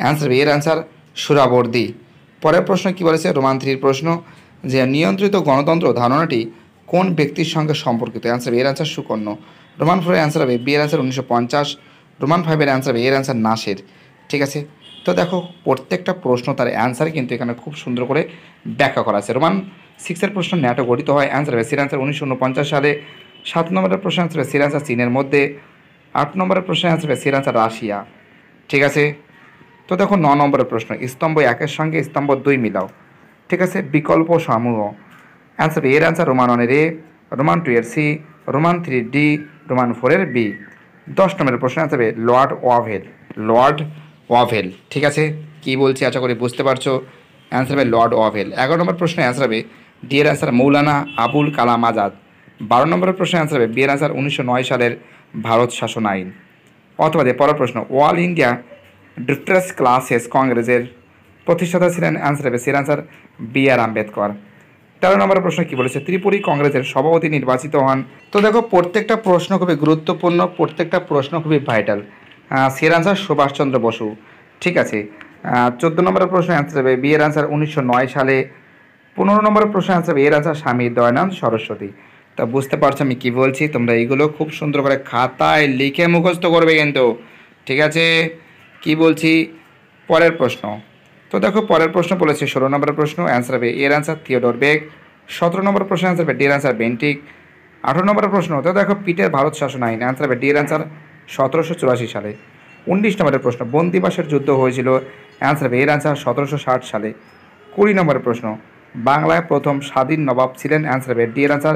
অ্যান্সার বি, এর অ্যান্সার সুরাবর্দী। পরের প্রশ্ন কি বলেছে, রোমান 3 প্রশ্ন, যে নিয়ন্ত্রিত গণতন্ত্র ধারণাটি কোন ব্যক্তির সঙ্গে সম্পর্কিত? অ্যান্সার বি, এর অ্যান্সার সুকর্ণ। রোমান 4 এর অ্যান্সার হবে বি, এর অ্যান্সার 1950। রোমান 5 এর অ্যান্সার বি, এর অ্যান্সার নাসের। ঠিক আছে, তো দেখো প্রত্যেকটা প্রশ্ন তার অ্যান্সার কিন্তু এখানে খুব সুন্দর করে ব্যাখ্যা করা আছে। রোমান 6 এর প্রশ্ন ন্যাটো গঠিত হয়, অ্যান্সার হবে সির অ্যান্সার 1949 সালে। 7 নম্বরের প্রশ্ন অ্যান্সার হবে সির অ্যান্সার চীনের মধ্যে। 8 নম্বরের প্রশ্ন অ্যান্সার হবে সির অ্যান্সার রাশিয়া। ঠিক আছে, তো দেখো 9 নম্বরের প্রশ্ন, স্তম্ভ 1-এর সঙ্গে স্তম্ভ 2 মিলাও। ঠিক আছে, বিকল্প সমূহ। অ্যান্সার বি, এর অ্যান্সার রোমান 1 এ, রোমান 2 এর সি, রোমান 3 ডি, রোমান 4 এর বি। 10 নম্বরের প্রশ্ন অ্যান্সার হবে লর্ড ওয়াভেল। Lord Wavell. ঠিক আছে, কী বলছি আশা করি বুঝতে পারছো। অ্যান্সার হবে লর্ড ওয়াভেল। 11 নম্বর প্রশ্ন অ্যান্সার হবে ডি এর অ্যান্সার মৌলানা আবুল কালাম আজাদ। 12 নম্বরের প্রশ্ন অ্যান্সার হবে বি এর অ্যান্সার 1909 সালের ভারত শাসন আইন। অথবা পরের প্রশ্ন, অল ইন্ডিয়া ডক্টরস ক্লাসেস কংগ্রেসের প্রতিষ্ঠাতা ছিলেন? অ্যান্সার হবে সির অ্যান্সার বি আর আম্বেদকর। 13 নম্বরের প্রশ্ন কি বলেছে, ত্রিপুরী কংগ্রেসের সভাপতি নির্বাচিত হন? তো দেখো প্রত্যেকটা প্রশ্ন খুবই গুরুত্বপূর্ণ, প্রত্যেকটা প্রশ্ন খুবই ভাইটাল। সির অ্যান্সার সুভাষচন্দ্র বসু। ঠিক আছে, 14 নম্বরের প্রশ্ন অ্যান্সার হবে বি এর অ্যান্সার 1909 সালে। 15 নম্বরের প্রশ্ন অ্যান্সার হবে এর অ্যান্সার স্বামী দয়ানন্দ সরস্বতী। তা বুঝতে পারছো আমি কী বলছি, তোমরা এইগুলো খুব সুন্দর করে খাতায় লিখে মুখস্থ করবে কিন্তু। ঠিক আছে, কি বলছি। পরের প্রশ্ন, তো দেখো পরের প্রশ্ন বলেছে 16 নম্বরের প্রশ্ন অ্যান্সার হবে এর অ্যান্সার থিওডর বেগ। 17 নম্বর প্রশ্ন অ্যান্সার হবে ডি এর অ্যান্সার বেন্টিক। 18 নম্বরের প্রশ্ন, তো দেখো পিটের ভারত শাসন আইন। অ্যান্সার হবে ডি এর অ্যান্সার 1784 সালে। 19 নম্বরের প্রশ্ন, বন্দিবাসের যুদ্ধ হয়েছিল? অ্যান্সার হবে এর অ্যান্সার 1760 সালে। 20 নম্বরের প্রশ্ন, বাংলায় প্রথম স্বাধীন নবাব ছিলেন? অ্যান্সার হবে ডি এর অ্যান্সার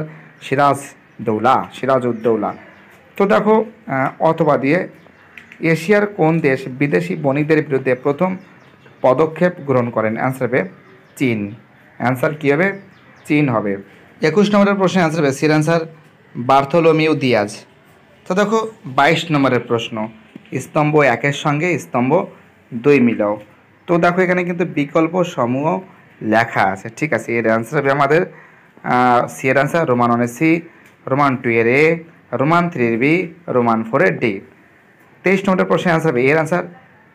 সিরাজউদ্দৌলা। তো দেখো অথবা দিয়ে এশিয়ার কোন দেশ বিদেশি বণিকদের বিরুদ্ধে প্রথম পদক্ষেপ গ্রহণ করেন? অ্যান্সার হবে চীন। অ্যান্সার কী হবে? চীন হবে। 21 নম্বরের প্রশ্নের অ্যান্সার হবে সির অ্যান্সার বার্থোলোমিউ দিয়াজ। তো দেখো 22 নম্বরের প্রশ্ন, স্তম্ভ 1-এর সঙ্গে স্তম্ভ 2 মিলাও। তো দেখো এখানে কিন্তু বিকল্প সমূহ লেখা আছে। ঠিক আছে, এর অ্যান্সার হবে আমাদের সি এর অ্যান্সার রোমান 1 এর সি, রোমান 2 এর এ, রোমান 3 এর বি, রোমান 4 এর ডি। 23 নম্বরের প্রশ্নের অ্যান্সার হবে এর অ্যান্সার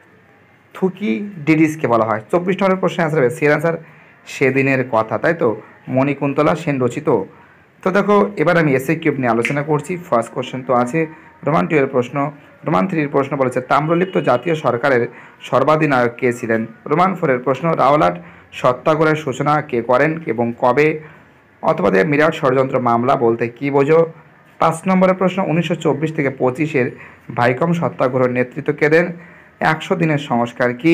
থুকি ডিডিসকে বলা হয়। 24 নম্বরের প্রশ্নের অ্যান্সার হবে সি এর অ্যান্সার সেদিনের কথা, তাই তো, মণিকুন্তলা সেন রচিত। তো দেখো এবার আমি এসএ কিউব নিয়ে আলোচনা করছি। ফার্স্ট কোশ্চেন তো আছে রোমান 2 এর প্রশ্ন। রোমান 3 এর প্রশ্ন বলেছে তাম্রলিপ্ত জাতীয় সরকারের সর্বাধিনায়ক কে ছিলেন? রোমান 4 এর প্রশ্ন, রাওলাট সত্যাগ্রহের সূচনা কে করেন এবং কবে? অথবা মিরাট ষড়যন্ত্র মামলা বলতে কী বোঝো? 5 নম্বরের প্রশ্ন, 1924 থেকে 25-এর ভাইকম সত্যাগ্রহের নেতৃত্ব কে দেন? 100 দিনের সংস্কার কি?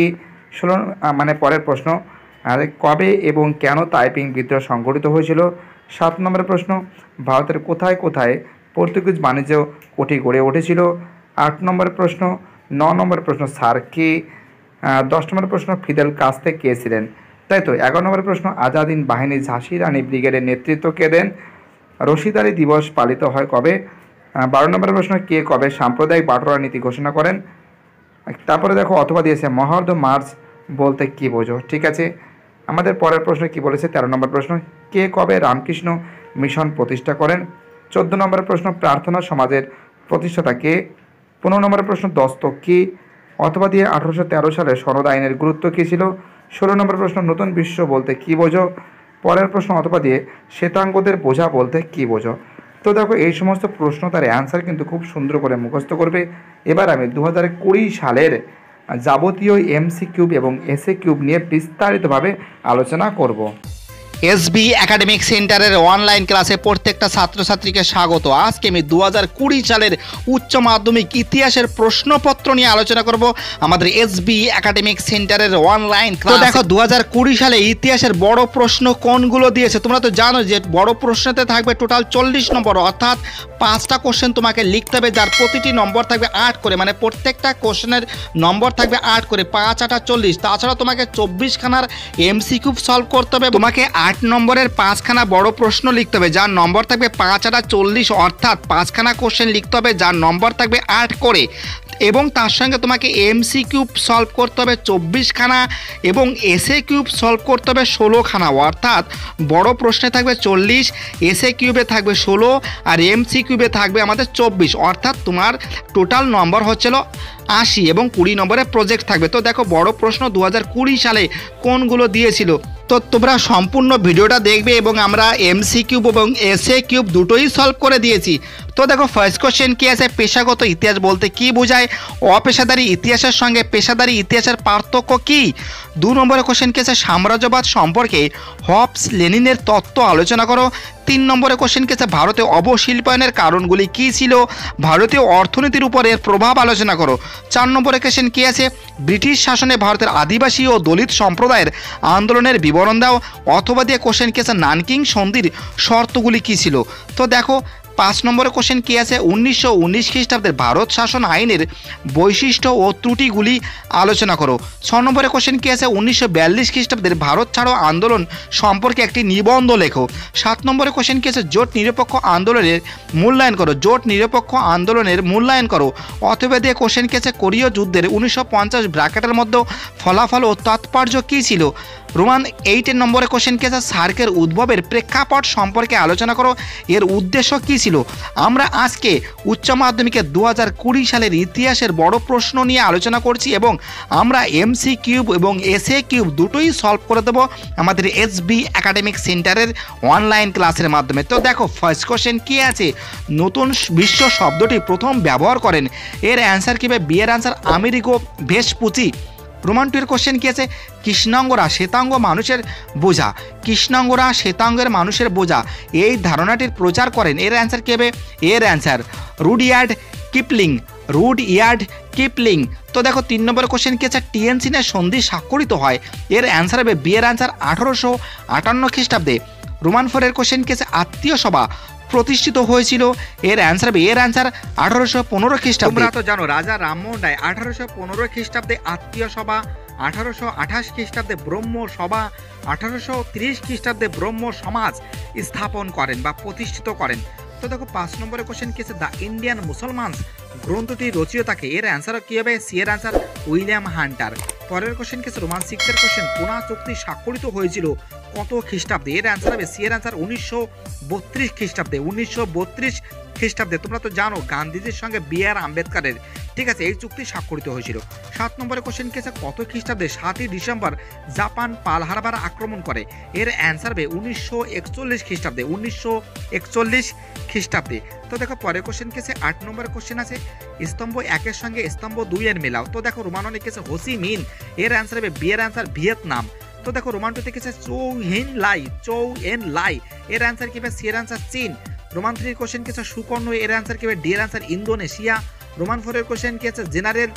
16 পরের প্রশ্ন, কবে এবং কেন তাইপিং বিদ্রোহ সংঘটিত হয়েছিল? 7 নম্বরের প্রশ্ন, ভারতের কোথায় কোথায় পর্তুগিজ বাণিজ্য কোঠি গড়ে উঠেছিল? 8 নম্বরের প্রশ্ন। 9 নম্বরের প্রশ্ন, সার কি? 10 নম্বরের প্রশ্ন, ফিদেল কাস্তে কে ছিলেন? তাই তো। 11 নম্বরের প্রশ্ন, আজাদ হিন্দ বাহিনী ঝাঁসি রানী ব্রিগেডের নেতৃত্ব কে দেন? রশিদারি দিবস পালিত হয় কবে? 12 নম্বরের প্রশ্ন, কে কবে সাম্প্রদায়িক বাটোয়ারা নীতি ঘোষণা করেন? তারপরে দেখো অথবা দিয়েছে মহার্দ মার্চ বলতে কী বোঝো? ঠিক আছে, আমাদের পরের প্রশ্ন কি বলেছে? 13 নম্বর প্রশ্ন, কে কবে রামকৃষ্ণ মিশন প্রতিষ্ঠা করেন? 14 নম্বরের প্রশ্ন, প্রার্থনা সমাজের প্রতিষ্ঠাতা কে? 15 নম্বরের প্রশ্ন, দস্তক কি? অথবা দিয়ে 1813 সালে সনদ আইনের গুরুত্ব কী ছিল? 16 নম্বর প্রশ্ন, নতুন বিশ্ব বলতে কী বোঝো? পরের প্রশ্ন অথবা দিয়ে শ্বেতাঙ্গদের বোঝা বলতে কী বোঝো? তো দেখো এই সমস্ত প্রশ্ন তার অ্যান্সার কিন্তু খুব সুন্দর করে মুখস্থ করবে। এবার আমি 2020 সালের যাবতীয় এমসি কিউব এবং এসএ কিউব নিয়ে বিস্তারিতভাবে আলোচনা করব। এসবি একাডেমিক সেন্টারের অনলাইন ক্লাসে প্রত্যেকটা ছাত্রছাত্রীকে স্বাগত। আজকে আমি 2020 সালের উচ্চ মাধ্যমিক ইতিহাসের প্রশ্নপত্র নিয়ে আলোচনা করব আমাদের এসবি একাডেমিক সেন্টারের অনলাইন ক্লাস। দেখো 2020 সালে ইতিহাসের বড় প্রশ্ন কোনগুলো দিয়েছে তোমরা তো জানো যে বড় প্রশ্নতে থাকবে টোটাল 40 নম্বর, অর্থাৎ 5টা কোশ্চেন তোমাকে লিখতে হবে, যার প্রতিটি নম্বর থাকবে 8 করে, মানে প্রত্যেকটা কোশ্চেনের নম্বর থাকবে 8 করে, 5 8 40। তাছাড়া তোমাকে 24 খানার এমসিকিউ সলভ করতে হবে। তোমাকে 8 নম্বরের 5খানা বড় প্রশ্ন লিখতে হবে, যার নম্বর থাকবে 5 8 40, অর্থাৎ 5খানা কোশ্চেন লিখতে হবে যার নম্বর থাকবে 8 করে, এবং তার সঙ্গে তোমাকে এমসি কিউব সলভ করতে হবে 24খানা এবং এসএ কিউব সলভ করতে হবে 16খানা, অর্থাৎ বড় প্রশ্নে থাকবে 40, এসএ কিউবে থাকবে 16 আর এমসি কিউবে থাকবে আমাদের 24, অর্থাৎ তোমার টোটাল নম্বর হচ্ছিল 80 এবং 20 নম্বরের প্রজেক্ট থাকবে। তো দেখো বড় প্রশ্ন 2020 সালে কোনগুলো দিয়েছিল, তো তোমরা সম্পূর্ণ ভিডিওটা দেখবে এবং আমরা এমসি কিউব এবং এসএ কিউব দুটোই সলভ করে দিয়েছি। তো দেখো ফার্স্ট কোশ্চেন কি আছে, পেশাগত ইতিহাস বলতে কি বোঝায়, অপেশাদারী ইতিহাসের সঙ্গে পেশাদারী ইতিহাসের পার্থক্য কি। 2 নম্বরের কোশ্চেন কি আছে, সাম্রাজ্যবাদ সম্পর্কে হবস লেনিনের তত্ত্ব আলোচনা করো। 3 নম্বরের কোশ্চেন কি আছে, ভারতীয় অবশিল্পায়নের কারণগুলি কি ছিল, ভারতীয় অর্থনীতির উপর এর প্রভাব আলোচনা করো। 4 নম্বরের কোশ্চেন কি আছে, ব্রিটিশ শাসনে ভারতের আদিবাসী ও দলিত সম্প্রদায়ের আন্দোলনের বিবরণ দাও। অথবা দিয়ে কোশ্চেন কি আছে, নানকিং সন্ধির শর্তগুলি কি ছিল। তো দেখো 5 নম্বরের কোশ্চেন কি আছে, 1919 খ্রিস্টাব্দের ভারত শাসন আইনের বৈশিষ্ট্য ও ত্রুটিগুলি আলোচনা করো। 6 নম্বরের কোশ্চেন কি আছে, 1942 খ্রিস্টাব্দের ভারত ছাড়ো আন্দোলন সম্পর্কে একটি নিবন্ধ লেখো। 7 নম্বরের কোশ্চেন কি আছে, জোট নিরপেক্ষ আন্দোলনের মূল্যায়ন করো, জোট নিরপেক্ষ আন্দোলনের মূল্যায়ন করো। অথবা দিয়ে কোশ্চেন কি আছে, কোরীয় যুদ্ধের 1950 ব্র্যাকেটের মধ্যে ফলাফল ও তাৎপর্য কী ছিল। রোমান 8 নম্বরের কোশ্চেন কি আছে, সার্কের উদ্ভবের প্রেক্ষাপট সম্পর্কে আলোচনা করো, এর উদ্দেশ্য কী ছিল। আমরা আজকে উচ্চ মাধ্যমিকের 2020 সালের ইতিহাসের বড় প্রশ্ন নিয়ে আলোচনা করছি এবং আমরা এমসি কিউব এবং এসএ কিউব দুটোই সলভ করে দেবো আমাদের এসবি একাডেমিক সেন্টারের অনলাইন ক্লাসের মাধ্যমে। তো দেখো ফার্স্ট কোশ্চেন কি আছে, নতুন বিশ্ব শব্দটি প্রথম ব্যবহার করেন, এর অ্যান্সার কী হবে, বি এর অ্যান্সার আমেরিকো ভেসপুচি। রোমান 2 এর কোশ্চেন কি আছে, কৃষ্ণাঙ্গরা শ্বেতাঙ্গ মানুষের বোঝা, কৃষ্ণাঙ্গরা শ্বেতাঙ্গের মানুষের বোঝা এই ধারণাটির প্রচার করেন, এর অ্যান্সার কী হবে, এর answer Rudyard Kipling, Rudyard Kipling. তো দেখো 3 নম্বরের কোশ্চেন কি আছে, টিয়েনজিনের সন্ধি স্বাক্ষরিত হয়, এর অ্যান্সার হবে বি এর অ্যান্সার 1858 খ্রিস্টাব্দে। রোমান 4 এর কোশ্চেন কি আছে, আত্মীয় সভা প্রতিষ্ঠিত হয়েছিল, এর অ্যান্সার হবে এর অ্যান্সার 1815 খ্রিস্টাব্দে। তোমরা তো জানো রাজা রামমোহন রায় 1815 খ্রিস্টাব্দে আত্মীয় সভা, 1828 খ্রিস্টাব্দে ব্রহ্ম সভা, 1830 খ্রিস্টাব্দে ব্রহ্ম সমাজ স্থাপন করেন বা প্রতিষ্ঠিত করেন। তো দেখো 5 নম্বরের কোশ্চেন কি আছে, দ্য ইন্ডিয়ান মুসলমানস গ্রন্থটি রচিয়তাকে, এর অ্যান্সার কি হবে, সি এর অ্যান্সার উইলিয়াম হান্টার। পরের কোশ্চেন কি আছে, রোমান 6 এর কোশ্চেন, পুনা চুক্তি স্বাক্ষরিত হয়েছিল কত খ্রিস্টাব্দে, এর অ্যান্সার হবে সি এর অ্যান্সার 1932 খ্রিস্টাব্দে, 1932 খ্রিস্টাব্দে। তোমরা তো জানো গান্ধীজির সঙ্গে বি আর আম্বেদকরের, ঠিক আছে, এই চুক্তি স্বাক্ষরিত হয়েছিল। 7 নম্বরের কোশ্চেন কি আছে, কত খ্রিস্টাব্দে 7ই ডিসেম্বর জাপান পার্ল হারবার আক্রমণ করে, এর অ্যান্সার হবে 1941 খ্রিস্টাব্দে, 1941 খ্রিস্টাব্দে। তো দেখো পরের কোশ্চেন কি আছে, 8 নম্বরের কোশ্চেন আছে, স্তম্ভ 1 এর সঙ্গে স্তম্ভ 2 এর মেলাও। তো দেখো রোমান 1 কি আছে, হোসি মিন, এর অ্যান্সার হবে বি এর অ্যান্সার ভিয়েতনাম। তো দেখো রোমান 2 তে কি আছে, চৌ এন লাই, এর অ্যান্সার কি হবে, সি এর অ্যান্সার চীন। রোমান 3 এর কোশ্চেন কি আছে, সুকর্ণ, এর অ্যান্সার কি হবে, ডি এর অ্যান্সার ইন্দোনেশিয়া। রোমান 4 এর কোশ্চেন কি আছে, জেনারেল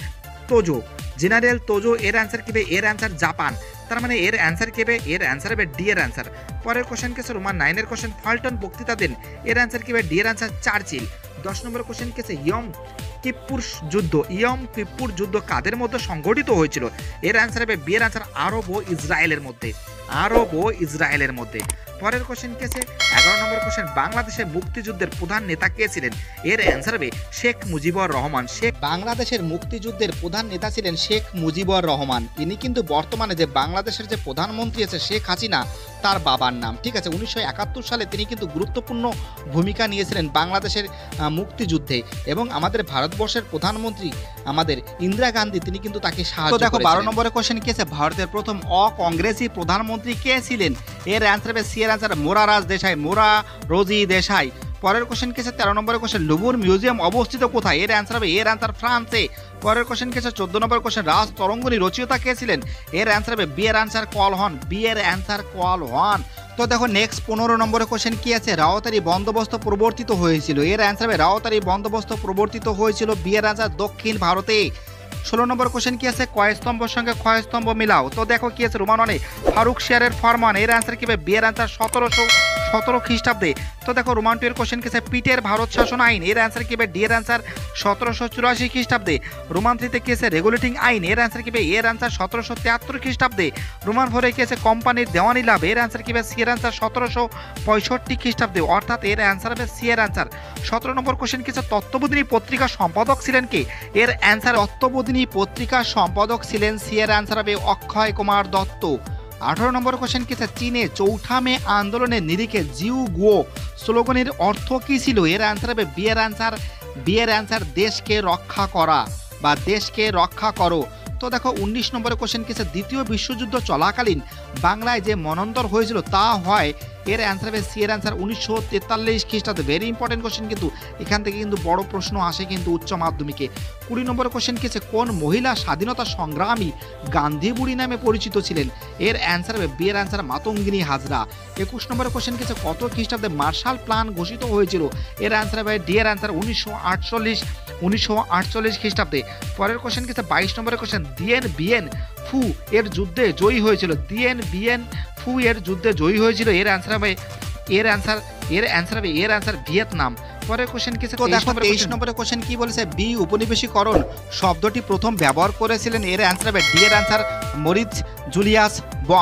তোজো, এর অ্যান্সার কি হবে, এর অ্যান্সার জাপান। তার মানে এর অ্যান্সার কি হবে, এর অ্যান্সার হবে ডি এর অ্যান্সার। পরের কোশ্চেন কি আছে, রোমান 9 এর কোশ্চেন, ফাল্টন বক্তৃতা দেন, এর অ্যান্সার কি হবে, ডি এর অ্যান্সার চার্চিল। 10 নম্বরের কোশ্চেন কি আছে, ইয়ম কিপ্পুর যুদ্ধ কাদের মধ্যে সংঘটিত হয়েছিল, এর অ্যান্সার হবে বি এর অ্যান্সার আরব ও ইসরায়েলের মধ্যে। পরের কোশ্চেন কি আছে, 11 নম্বর কোশ্চেন, বাংলাদেশের মুক্তিযুদ্ধের প্রধান নেতা কে ছিলেন, এর অ্যান্সার হবে শেখ মুজিবুর রহমান। বাংলাদেশের মুক্তিযুদ্ধের প্রধান নেতা ছিলেন শেখ মুজিবুর রহমান। তিনি কিন্তু বর্তমানে যে বাংলাদেশের যে প্রধানমন্ত্রী আছে শেখ হাসিনা, তার বাবার নাম, ঠিক আছে। 1971 সালে তিনি কিন্তু গুরুত্বপূর্ণ ভূমিকা নিয়েছিলেন বাংলাদেশের মুক্তিযুদ্ধে এবং আমাদের ভারতবর্ষের প্রধানমন্ত্রী আমাদের ইন্দিরা গান্ধী, তিনি কিন্তু তাকে সাহায্য করেছিলেন। দেখো 12 নম্বরের কোশ্চেন কি আছে, ভারতের প্রথম অকংগ্রেসি প্রধানমন্ত্রী কে ছিলেন, এর অ্যান্সার হবে সি এর অ্যান্সার মোরারজি দেশাই। পরের কোশ্চেন কি আছে, 13 নম্বরের কোশ্চেন, লুভর মিউজিয়াম অবস্থিত কোথায়, এর অ্যান্সার হবে এর অ্যান্সার ফ্রান্সে। পরের কোশ্চেন কি আছে, 14 নম্বর কোশ্চেন, রাজ তরঙ্গিনী রচয়িতা কে ছিলেন, এর অ্যান্সার হবে বি এর অ্যান্সার কলহন। তো দেখো নেক্সট 15 নম্বরের কোশ্চেন কি আছে, রাওতারি বন্দোবস্ত প্রবর্তিত হয়েছিল, এর অ্যান্সার হবে রাওতারি বন্দোবস্ত প্রবর্তিত হয়েছিল, বি এর অ্যান্সার দক্ষিণ ভারতে। 16 নম্বর কোশ্চেন কি আছে, ক্ষয়স্তম্ভের সঙ্গে ক্ষয়স্তম্ভ মিলাও। তো দেখো কি আছে, রোমান 1 ফারুক শেয়ারের ফরমান, এর অ্যান্সার কি হবে, বি এর অ্যান্সার 1717 খ্রিস্টাব্দে। তো দেখো রোমান 2 এর কোশ্চেন কি আছে, পিটের ভারত শাসন আইন, এর অ্যান্সার কি হবে, ডি এর অ্যান্সার 1784 খ্রিস্টাব্দে। রোমান 3 তে কি আছে, রেগুলেটিং আইন, এর অ্যান্সার কি হবে, এর অ্যান্সার 1773 খ্রিস্টাব্দে। রোমান 4 এ কি আছে, কোম্পানির দেওয়ানি লাভ, এর অ্যান্সার কি হবে, সি এর অ্যান্সার 1765 খ্রিস্টাব্দে, অর্থাৎ এর অ্যান্সার হবে সি এর অ্যান্সার। 17 নম্বর কোশ্চেন কি আছে, তত্ত্ববোধিনী পত্রিকার সম্পাদক ছিলেন কে, এর অ্যান্সার তত্ত্ববোধিনী পত্রিকার সম্পাদক ছিলেন, সি এর অ্যান্সার হবে অক্ষয় কুমার দত্ত। 18 নম্বর কোশ্চেন কি আছে, চীনে চৌঠা মে আন্দোলনের নিরিখে জিউ গুয়ো স্লোগানের অর্থ কি ছিল, এর অ্যান্সার হবে বি এর অ্যান্সার দেশকে রক্ষা করা। বা দেশকে রক্ষা করো। তো দেখো 19 নম্বরের কোশ্চেন কি আছে, দ্বিতীয় বিশ্বযুদ্ধ চলাকালীন বাংলায় যে মনন্তর হয়েছিল তা হয়, এর অ্যান্সার হবে সি এর অ্যান্সার 1943 খ্রিস্টাব্দে। ভেরি ইম্পর্টেন্ট কোশ্চেন, কিন্তু এখান থেকে কিন্তু বড় প্রশ্ন আসে কিন্তু উচ্চ মাধ্যমিকে। 20 নম্বরের কোশ্চেন কি আছে, কোন মহিলা স্বাধীনতা সংগ্রামী গান্ধী বুড়ি নামে পরিচিত ছিলেন? এর অ্যান্সার হবে বি এর অ্যান্সার মাতঙ্গিনী হাজরা। 21 নম্বরের কোশ্চেন কি আছে, কত খ্রিস্টাব্দে মার্শাল প্ল্যান ঘোষিত হয়েছিল? এর অ্যান্সার হবে ডি এর অ্যান্সার 1948 খ্রিস্টাব্দে। পরের কোশ্চেন কি আছে 22 নম্বরের কোশ্চেন, দিয়েন বিয়েন ফু এর যুদ্ধে জয়ী হয়েছিল? দিয়েন বিয়েন ফু এর যুদ্ধে জয়ী হয়েছিল, এর অ্যান্সার হবে ভিয়েতনাম। পরের কোশ্চেন কি আছে, তো দেখো 23 নম্বরের কোশ্চেন কি বলেছে, বি উপনিবেশীকরণ শব্দটি প্রথম ব্যবহার করেছিলেন? এর অ্যান্সার হবে ডি এর অ্যান্সার মরিচ জুলিয়াস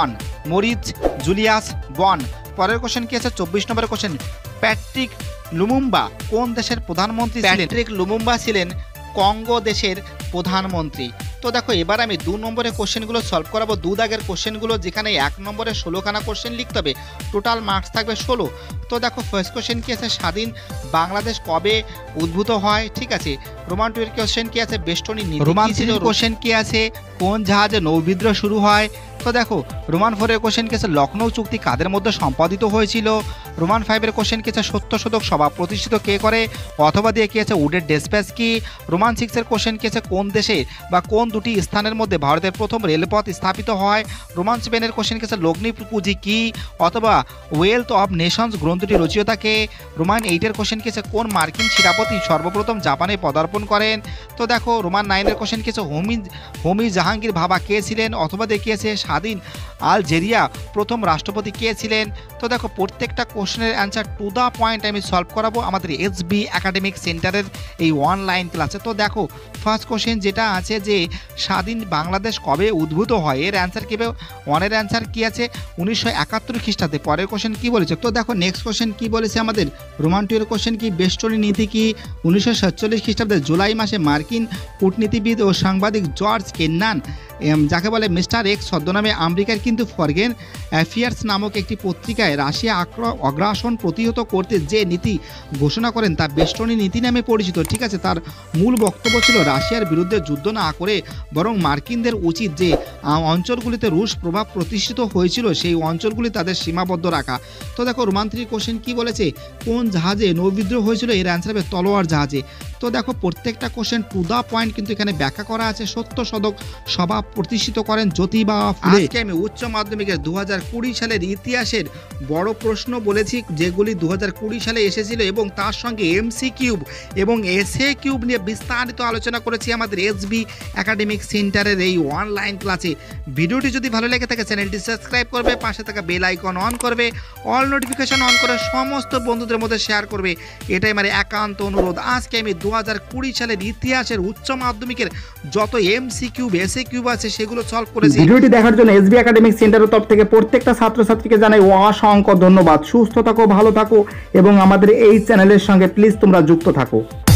বন। পরের কোশ্চেন কি আছে 24 নম্বরের কোশ্চেন, প্যাট্রিক লুমুম্বা কোন দেশের প্রধানমন্ত্রী ছিলেন? প্যাট্রিক লুমুম্বা ছিলেন কঙ্গো দেশের প্রধানমন্ত্রী। তো দেখো এবার আমি 2 নম্বরের কোশ্চেনগুলো সলভ করাবো। 2 দাগের কোশ্চেনগুলো, যেখানে 1 নম্বরে 16খানা কোশ্চেন লিখতে হবে, টোটাল মার্কস থাকবে 16। তো দেখো ফার্স্ট কোশ্চেন কি আছে, স্বাধীন বাংলাদেশ কবে উদ্ভূত হয়? ঠিক আছে। রোমান 2 এর কোশ্চেন কি আছে, বেষ্টনী নীতি কি ছিল? কোশ্চেন কি আছে, কোন জাহাজে নৌবিদ্রোহ শুরু হয়? তো দেখো রোমান 4 এর কোশ্চেন কি আছে, লখনৌ চুক্তি কাদের মধ্যে সম্পাদিত হয়েছিল? রোমান 5 এর কোশ্চেন কি আছে, সত্যশোধক সভা প্রতিষ্ঠিত কে করে? অথবা দিয়ে কি আছে, উডের ডেসপ্যাচ কি? রোমান 6 এর কোশ্চেন কি আছে, কোন দেশে বা কোন দুটি স্থানের মধ্যে ভারতের প্রথম রেলপথ স্থাপিত হয়? রোমান 7 এর কোশ্চেন কি আছে, লগ্নি পুঁজি কি? অথবা ওয়েলথ অফ নেশনস গ্রন্থটি রচয়িতা কে? রোমান 8 এর কোশ্চেন কি আছে, কোন মার্কিন সেনাপতি সর্বপ্রথম জাপানে পদার্পণ করেন? তো দেখো রোমান 9 এর কোশ্চেন কি আছে, হোমি জাহাঙ্গীর ভাবা কে ছিলেন? অথবা দেখিয়েছে স্বাধীন আলজেরিয়া প্রথম রাষ্ট্রপতি কে ছিলেন? তো দেখো প্রত্যেকটা কোশ্চেনের অ্যান্সার টু দ্য পয়েন্ট আমি সলভ করাবো আমাদের এসবি একাডেমিক সেন্টারের এই অনলাইন ক্লাসে। তো দেখো ফার্স্ট কোশ্চেন যেটা আছে যে স্বাধীন বাংলাদেশ কবে উদ্ভূত হয়, এর অ্যান্সার কি হবে? 1 এর অ্যান্সার কি আছে, 1971 খ্রিস্টাব্দে। পরের কোশ্চেন কি বলেছে? তো দেখো নেক্সট কোশ্চেন কি বলেছে আমাদের, রোমান 2 এর কোশ্চেন কি, বেষ্টনী নীতি কি? 1947 খ্রিস্টাব্দে জুলাই মাসে মার্কিন কূটনীতিবিদ ও সাংবাদিক জর্জ কেন্নান, যাকে বলে মিস্টার এক্স ছদ্মনামে, আমেরিকার কিন্তু ফরেন অ্যাফেয়ার্স নামক একটি পত্রিকায় রাশিয়া অগ্রাসন প্রতিহত করতে যে নীতি ঘোষণা করেন তা বেষ্টনী নীতি নামে পরিচিত। ঠিক আছে। তার মূল বক্তব্য ছিল রাশিয়ার বিরুদ্ধে যুদ্ধ না করে বরং মার্কিনদের উচিত যে অঞ্চলগুলিতে রুশ প্রভাব প্রতিষ্ঠিত হয়েছিল সেই অঞ্চলগুলি তাদের সীমাবদ্ধ রাখা। তো দেখো রোমান 3 কোশ্চেন কি বলেছে, কোন জাহাজে নৌবিদ্রোহ হয়েছিল? এর অ্যান্সার হবে তলোয়ার জাহাজে। তো দেখো প্রত্যেকটা কোশ্চেন টু দ্য পয়েন্ট কিন্তু এখানে ব্যাখ্যা করা আছে। সত্যশোধক সভা প্রতিষ্ঠিত করেন জ্যোতিবা ফুলে। আজকে আমি উচ্চ মাধ্যমিকের 2020 সালের ইতিহাসের বড় প্রশ্ন বলেছি, যেগুলি 2020 সালে এসেছিল, এবং তার সঙ্গে এমসিকিউব এবং এসএ কিউব নিয়ে বিস্তারিত আলোচনা করেছি আমাদের এসবি একাডেমিক সেন্টারের এই অনলাইন ক্লাসে। ভিডিওটি যদি ভালো লেগে থাকে চ্যানেলটি সাবস্ক্রাইব করবে, পাশে থাকা বেল আইকন অন করবে, অল নোটিফিকেশন অন করে সমস্ত বন্ধুদের মধ্যে শেয়ার করবে, এটাই আমার একান্ত অনুরোধ। আজকে আমি 2020 সালের ইতিহাসের উচ্চ মাধ্যমিকের যত এমসিকিউব এসএ কিউব আছে সেগুলো সলভ করেছি। ভিডিওটি দেখার জন্য এসবি একাডেমিক সেন্টারের তরফ থেকে প্রত্যেকটা ছাত্রছাত্রীকে জানাই অসংখ্য ধন্যবাদ। সুস্থ থাকো, ভালো থাকো এবং আমাদের এই চ্যানেলের সঙ্গে প্লিজ তোমরা যুক্ত থাকো।